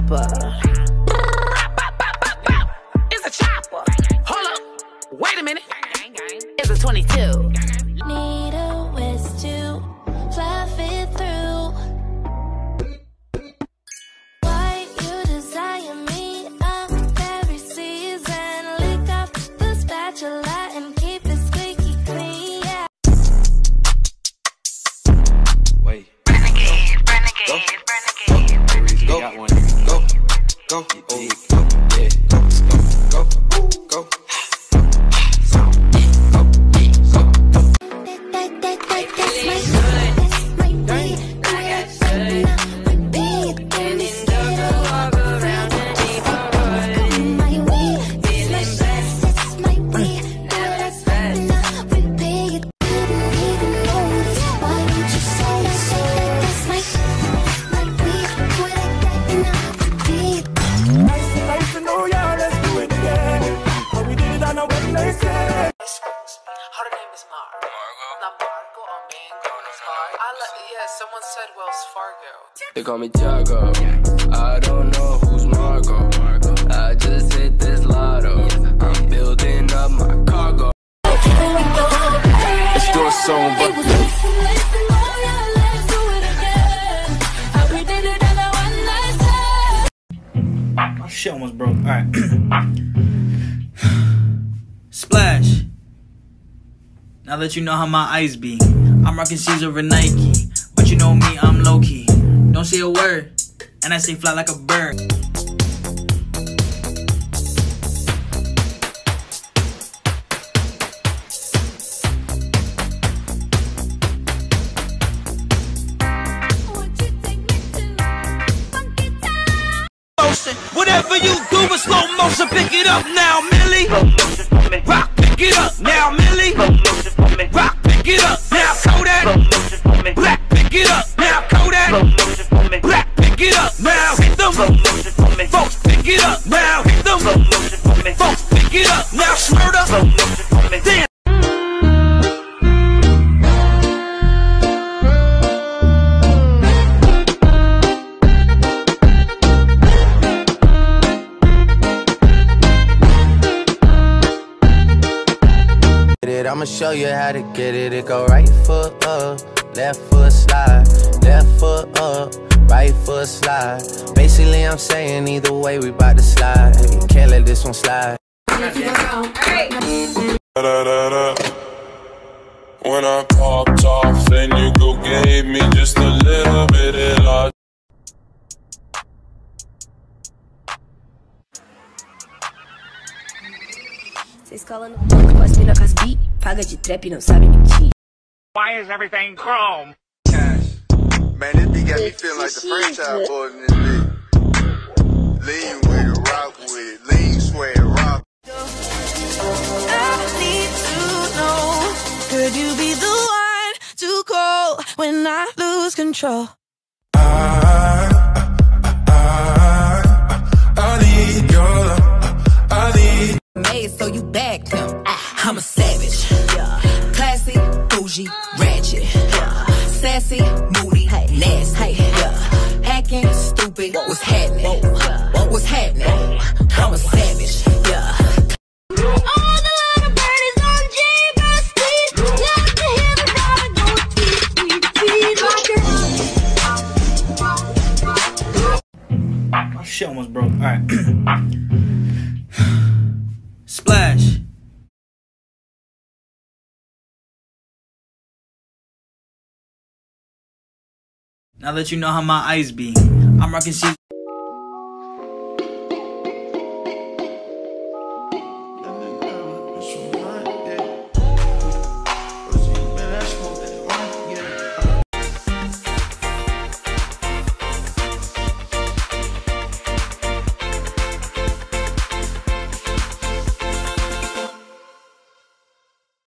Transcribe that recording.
chopper. It's a chopper. Hold up. Wait a minute. It's a 22. Need a waist to fluff it through. Why you desire me up every season? Lick up the spatula and keep it squeaky clean. Yeah. Wait. Renegade. Go. Got one. Go. Oh, yeah. Go. Her name is Margo. Not Margo or Mango. Someone said Wells Fargo. They call me Tiago. I don't know who's Margo. I just hit this lotto. I'm building up my cargo. Let's do a song, but my shit almost broke. Alright. Splash. Now that you know how my eyes be, I'm rocking Caesar and Nike. But you know me, I'm low-key. Don't say a word, and I say fly like a bird. Whatever you do in slow motion, pick it up now, Millie. Rock, pick it up now, Millie. Rock, pick it up now, Kodak. Black, pick it up now, Kodak. Black, pick it up now, hit them. Folks, pick it up now, hit them. Folks, pick it up now, Smurda. Damn. I'ma show you how to get it. It go right foot up, left foot slide, left foot up, right foot slide. Basically, I'm saying either way, we bout to slide. Can't let this one slide. When I popped off, then you go gave me just a little bit of love. Vocês colam no banco, pode mina com as bi. Paga de trap, não sabe mentir. Why is everything chrome? Man, this beat got me feeling like the franchise boys in this beat. Lean with it, rock with it, lean, swear, rock. I need to know, could you be the one to call when I lose control? I need your love. I need. Made so you bagged him. I'm a savage. Classy, bougie, ratchet. Sassy, moody, nasty. Hacking, stupid. What's happening? What's happening? I'm a savage. My shit almost broke. Alright. Splash. Now that you know how my eyes be, I'm rocking Caesar.